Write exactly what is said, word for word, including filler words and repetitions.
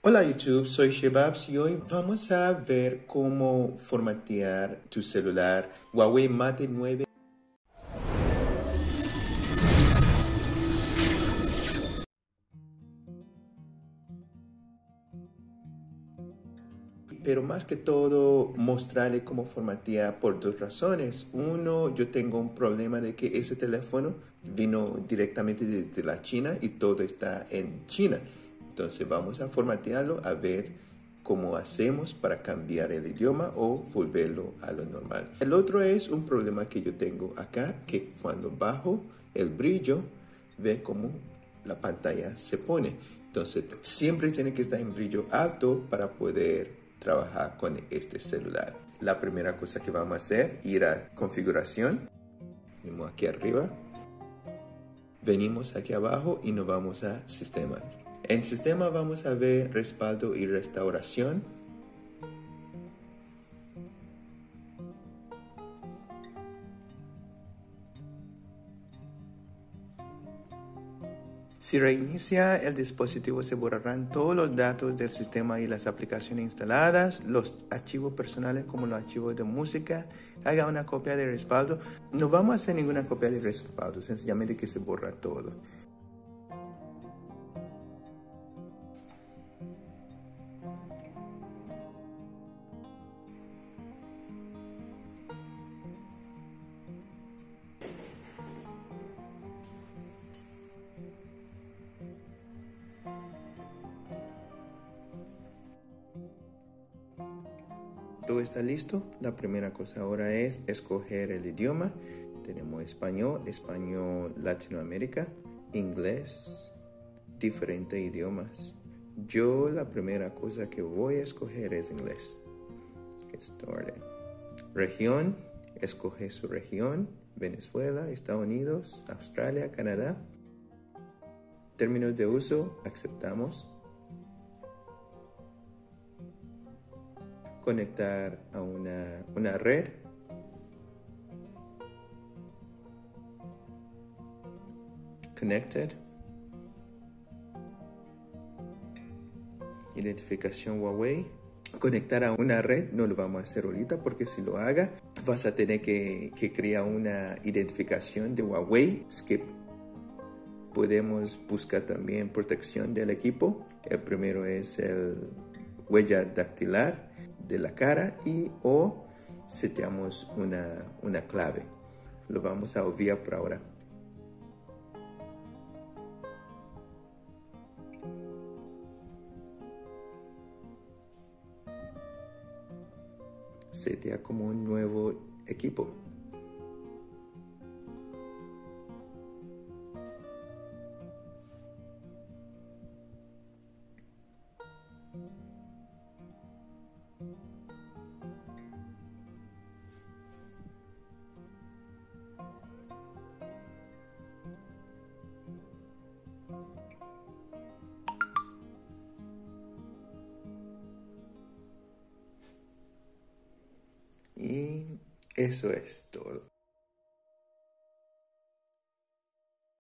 Hola YouTube, soy Shebabs y hoy vamos a ver cómo formatear tu celular Huawei Mate nueve. Pero más que todo, mostrarle cómo formatear por dos razones. Uno, yo tengo un problema de que ese teléfono vino directamente desde la China y todo está en China. Entonces vamos a formatearlo a ver cómo hacemos para cambiar el idioma o volverlo a lo normal. El otro es un problema que yo tengo acá, que cuando bajo el brillo, ve cómo la pantalla se pone. Entonces siempre tiene que estar en brillo alto para poder trabajar con este celular. La primera cosa que vamos a hacer, ir a configuración, venimos aquí arriba, venimos aquí abajo y nos vamos a sistema. En sistema vamos a ver respaldo y restauración. Si reinicia el dispositivo, se borrarán todos los datos del sistema y las aplicaciones instaladas, los archivos personales como los archivos de música. Haga una copia de respaldo. No vamos a hacer ninguna copia de respaldo, sencillamente que se borra todo. Todo está listo. La primera cosa ahora es escoger el idioma. Tenemos español, español Latinoamérica, inglés, diferentes idiomas. Yo la primera cosa que voy a escoger es inglés. Get started. Región, escoge su región, Venezuela, Estados Unidos, Australia, Canadá. Términos de uso, aceptamos. Conectar a una, una red. Connected. Identificación Huawei. Conectar a una red no lo vamos a hacer ahorita porque si lo haga vas a tener que, que crear una identificación de Huawei. Skip. Podemos buscar también protección del equipo. El primero es el huella dactilar de la cara y o seteamos una, una clave. Lo vamos a obviar por ahora. Setea como un nuevo equipo. Y eso es todo.